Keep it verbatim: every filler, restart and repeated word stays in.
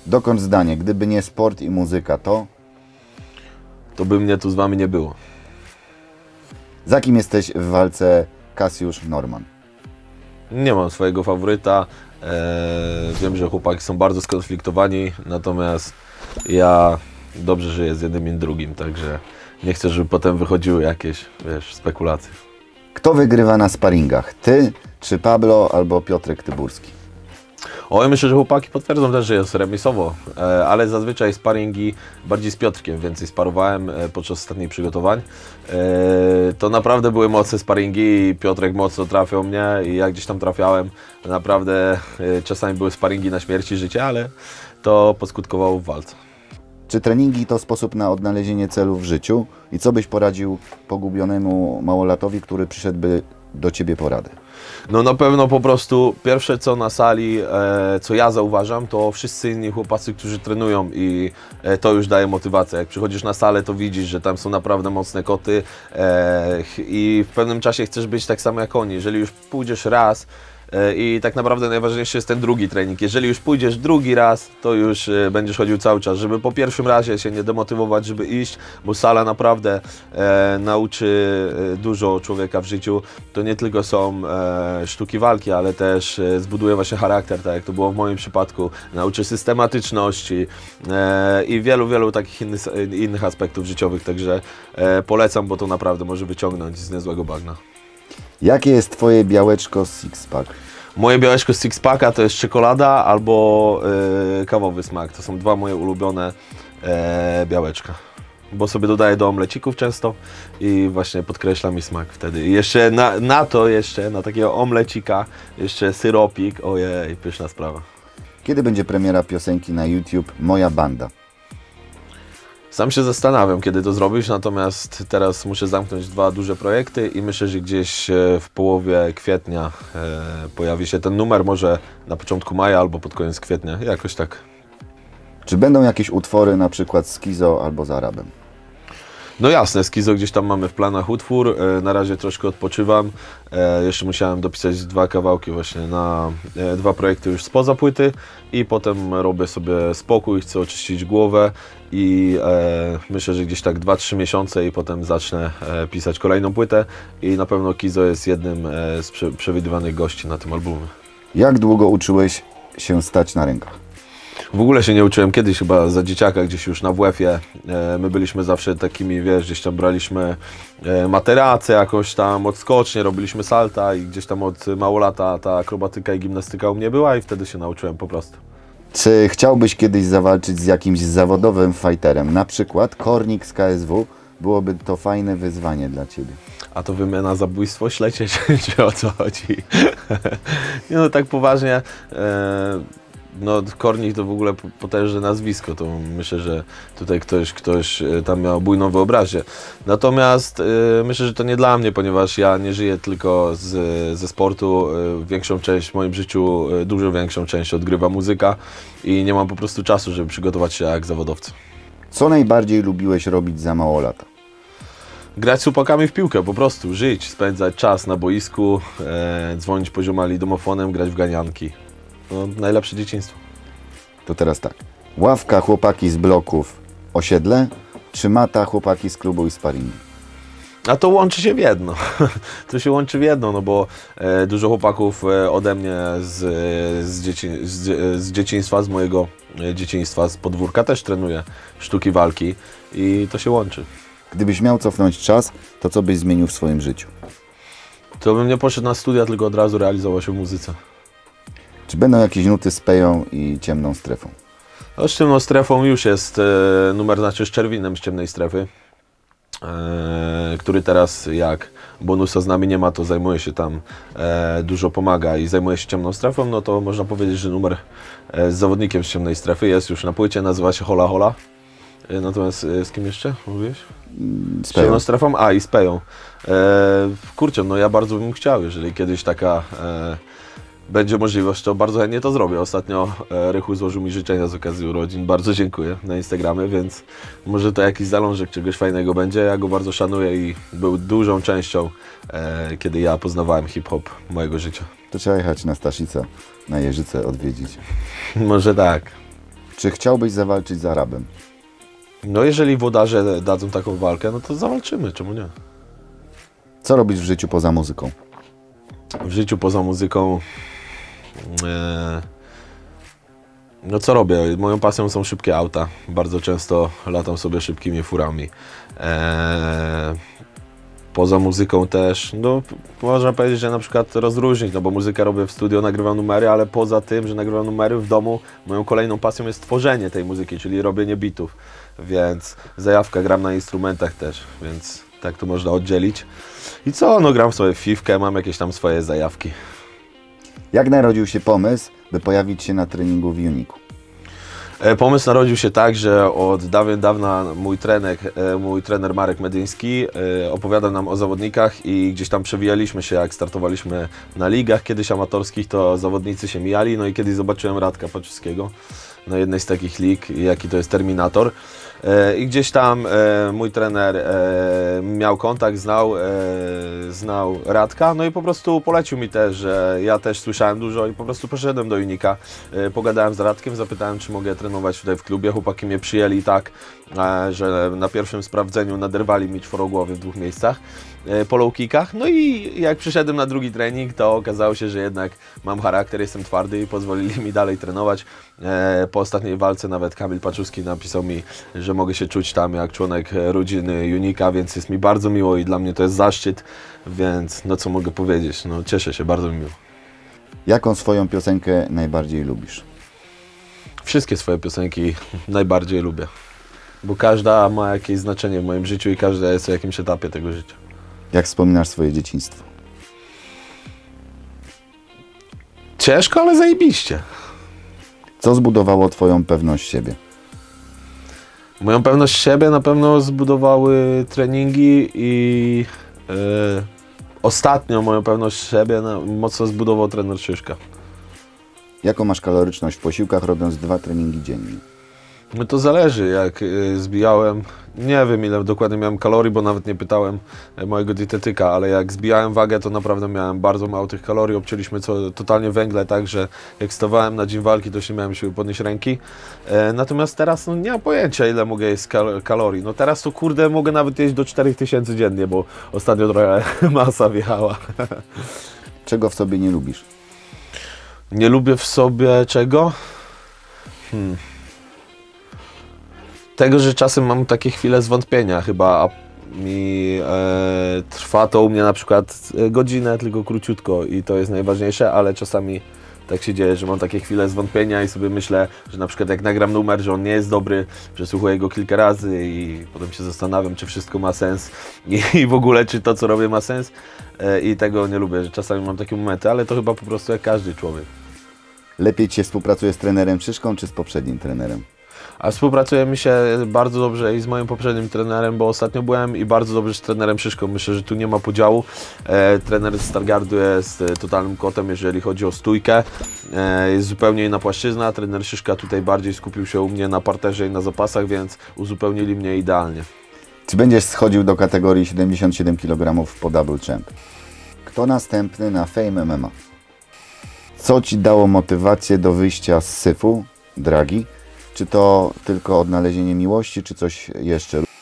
Dokończ zdanie, gdyby nie sport i muzyka, to... To by mnie tu z wami nie było. Za kim jesteś w walce Cassiusz-Norman? Nie mam swojego faworyta. Eee, wiem, że chłopaki są bardzo skonfliktowani, natomiast ja dobrze żyję z jednym i drugim, także nie chcę, żeby potem wychodziły jakieś, wiesz, spekulacje. Kto wygrywa na sparingach? Ty, czy Pablo, albo Piotrek Tyburski? O, ja myślę, że chłopaki potwierdzą też, że jest remisowo, e, ale zazwyczaj sparingi bardziej z Piotrkiem, więcej sparowałem e, podczas ostatnich przygotowań. E, to naprawdę były mocne sparingi i Piotrek mocno trafiał mnie i jak gdzieś tam trafiałem, naprawdę e, czasami były sparingi na śmierć i życie, ale to poskutkowało w walce. Czy treningi to sposób na odnalezienie celu w życiu? I co byś poradził pogubionemu małolatowi, który przyszedłby do Ciebie po radę? No na pewno po prostu pierwsze co na sali, e, co ja zauważam, to wszyscy inni chłopacy, którzy trenują i e, to już daje motywację. Jak przychodzisz na salę, to widzisz, że tam są naprawdę mocne koty e, i w pewnym czasie chcesz być tak samo jak oni. Jeżeli już pójdziesz raz, i tak naprawdę najważniejszy jest ten drugi trening. Jeżeli już pójdziesz drugi raz, to już będziesz chodził cały czas, żeby po pierwszym razie się nie demotywować, żeby iść, bo sala naprawdę e, nauczy dużo człowieka w życiu. To nie tylko są e, sztuki walki, ale też e, zbuduje właśnie charakter, tak jak to było w moim przypadku. Nauczy systematyczności e, i wielu, wielu takich innych, innych aspektów życiowych, także e, polecam, bo to naprawdę może wyciągnąć z niezłego bagna. Jakie jest Twoje białeczko z six-pack? Moje białeczko z six-packa to jest czekolada albo yy, kawowy smak. To są dwa moje ulubione yy, białeczka. Bo sobie dodaję do omlecików często i właśnie podkreśla mi smak wtedy. I jeszcze na, na to jeszcze, na takiego omlecika, jeszcze syropik. Ojej, pyszna sprawa. Kiedy będzie premiera piosenki na YouTube Moja Banda? Sam się zastanawiam, kiedy to zrobić, natomiast teraz muszę zamknąć dwa duże projekty i myślę, że gdzieś w połowie kwietnia pojawi się ten numer, może na początku maja albo pod koniec kwietnia, jakoś tak. Czy będą jakieś utwory, na przykład z Kizo albo z Arabem? No jasne, z Kizo gdzieś tam mamy w planach utwór, na razie troszkę odpoczywam, jeszcze musiałem dopisać dwa kawałki właśnie na dwa projekty już spoza płyty i potem robię sobie spokój, chcę oczyścić głowę i e, myślę, że gdzieś tak dwa trzy miesiące i potem zacznę e, pisać kolejną płytę i na pewno Kizo jest jednym e, z prze, przewidywanych gości na tym albumie. Jak długo uczyłeś się stać na rękach? W ogóle się nie uczyłem kiedyś, chyba za dzieciaka, gdzieś już na W F-ie. E, my byliśmy zawsze takimi, wiesz, gdzieś tam braliśmy e, materację jakąś tam, odskocznie, robiliśmy salta i gdzieś tam od mało lata ta akrobatyka i gimnastyka u mnie była i wtedy się nauczyłem po prostu. Czy chciałbyś kiedyś zawalczyć z jakimś zawodowym fighterem, na przykład Kornik z K S W? Byłoby to fajne wyzwanie dla Ciebie. A to wymiana zabójstwo ślecie, czy, czy o co chodzi? Nie no, tak poważnie. E, No, Kornik to w ogóle potężne nazwisko, to myślę, że tutaj ktoś, ktoś tam miał bujną wyobraźnię. Natomiast y, myślę, że to nie dla mnie, ponieważ ja nie żyję tylko z, ze sportu. Y, większą część w moim życiu, y, dużo większą część odgrywa muzyka i nie mam po prostu czasu, żeby przygotować się jak zawodowcy. Co najbardziej lubiłeś robić za mało lata? Grać z chłopakami w piłkę, po prostu żyć, spędzać czas na boisku, e, dzwonić poziomali domofonem, grać w ganianki. No, najlepsze dzieciństwo. To teraz tak. Ławka, chłopaki z bloków, osiedle, czy mata, chłopaki z klubu i sparingu? A to łączy się w jedno. To się łączy w jedno, no bo e, dużo chłopaków e, ode mnie z, z, dzieci, z, z dzieciństwa, z mojego e, dzieciństwa, z podwórka też trenuje sztuki walki i to się łączy. Gdybyś miał cofnąć czas, to co byś zmienił w swoim życiu? To bym nie poszedł na studia, tylko od razu realizował się w muzyce. Czy będą jakieś nuty z Peją i Ciemną Strefą? No, z Ciemną Strefą już jest e, numer, znaczy z Czerwinem z Ciemnej Strefy, e, który teraz jak bonusa z nami nie ma, to zajmuje się tam, e, dużo pomaga i zajmuje się Ciemną Strefą, no to można powiedzieć, że numer e, z zawodnikiem z Ciemnej Strefy jest już na płycie, nazywa się Hola Hola. E, natomiast e, z kim jeszcze mówiłeś? Z Z Ciemną Strefą? A, i z Peją. E, kurczę, no ja bardzo bym chciał, jeżeli kiedyś taka e, będzie możliwość, to bardzo chętnie to zrobię. Ostatnio e, Rychu złożył mi życzenia z okazji urodzin. Bardzo dziękuję na Instagramie, więc może to jakiś zalążek czegoś fajnego będzie. Ja go bardzo szanuję i był dużą częścią, e, kiedy ja poznawałem hip-hop mojego życia. To trzeba jechać na Staszica, na Jeżycę odwiedzić. Może tak. Czy Czy chciałbyś zawalczyć z Arabem? No jeżeli włodarze dadzą taką walkę, no to zawalczymy, czemu nie? Co robisz w życiu poza muzyką? W życiu poza muzyką... E, no co robię? Moją pasją są szybkie auta. Bardzo często latam sobie szybkimi furami. E, poza muzyką też, no można powiedzieć, że na przykład rozróżnić, no bo muzykę robię w studio, nagrywam numery, ale poza tym, że nagrywam numery w domu, moją kolejną pasją jest tworzenie tej muzyki, czyli robienie bitów, więc zajawka, gram na instrumentach też, więc tak to można oddzielić. I co, no gram sobie w fifkę, mam jakieś tam swoje zajawki. Jak narodził się pomysł, by pojawić się na treningu w Uniku? Pomysł narodził się tak, że od dawien dawna mój trener, mój trener Marek Medyński opowiadał nam o zawodnikach i gdzieś tam przewijaliśmy się, jak startowaliśmy na ligach kiedyś amatorskich, to zawodnicy się mijali, no i kiedyś zobaczyłem Radka Paczewskiego na jednej z takich lig, jaki to jest Terminator. I gdzieś tam mój trener miał kontakt, znał, znał Radka, no i po prostu polecił mi też, że ja też słyszałem dużo i po prostu poszedłem do Unika, pogadałem z Radkiem, zapytałem, czy mogę trenować tutaj w klubie, chłopaki mnie przyjęli tak, że na pierwszym sprawdzeniu naderwali mi czworogłowy w dwóch miejscach po low kickach, no i jak przyszedłem na drugi trening, to okazało się, że jednak mam charakter, jestem twardy i pozwolili mi dalej trenować. Po ostatniej walce nawet Kamil Paczuski napisał mi, że mogę się czuć tam jak członek rodziny Unika, więc jest mi bardzo miło i dla mnie to jest zaszczyt, więc no co mogę powiedzieć, no cieszę się, bardzo mi miło. Jaką swoją piosenkę najbardziej lubisz? Wszystkie swoje piosenki najbardziej lubię, bo każda ma jakieś znaczenie w moim życiu i każda jest w jakimś etapie tego życia. Jak wspominasz swoje dzieciństwo? Ciężko, ale zajebiście. Co zbudowało Twoją pewność siebie? Moją pewność siebie na pewno zbudowały treningi i yy, ostatnio moją pewność siebie na, mocno zbudował trener Szyszka. Jaką masz kaloryczność w posiłkach, robiąc dwa treningi dziennie? No to zależy, jak yy, zbijałem, nie wiem ile dokładnie miałem kalorii, bo nawet nie pytałem mojego dietetyka, ale jak zbijałem wagę, to naprawdę miałem bardzo mało tych kalorii, obcięliśmy co, totalnie węgle, tak, że jak wstawałem na dzień walki, to się miałem siły podnieść ręki. E, natomiast teraz no, nie mam pojęcia, ile mogę jeść kal kalorii. No teraz to kurde mogę nawet jeść do czterech tysięcy dziennie, bo ostatnio trochę masa wjechała. Czego w sobie nie lubisz? Nie lubię w sobie czego? Hmm. Tego, że czasem mam takie chwile zwątpienia chyba, a mi e, trwa to u mnie na przykład godzinę, tylko króciutko i to jest najważniejsze, ale czasami tak się dzieje, że mam takie chwile zwątpienia i sobie myślę, że na przykład jak nagram numer, że on nie jest dobry, przesłuchuję go kilka razy i potem się zastanawiam, czy wszystko ma sens i, i w ogóle, czy to, co robię, ma sens e, i tego nie lubię, że czasami mam takie momenty, ale to chyba po prostu jak każdy człowiek. Lepiej Ci się współpracuje z trenerem Szyszką, czy z poprzednim trenerem? A współpracuje mi się bardzo dobrze i z moim poprzednim trenerem, bo ostatnio byłem i bardzo dobrze z trenerem Szyszką. Myślę, że tu nie ma podziału. E, trener z Stargardu jest totalnym kotem, jeżeli chodzi o stójkę. E, jest zupełnie inna płaszczyzna. Trener Szyszka tutaj bardziej skupił się u mnie na parterze i na zapasach, więc uzupełnili mnie idealnie. Czy będziesz schodził do kategorii siedemdziesiąt siedem kilogramów po Double Champ? Kto następny na Fame M M A? Co Ci dało motywację do wyjścia z syfu, dragi? Czy to tylko odnalezienie miłości, czy coś jeszcze?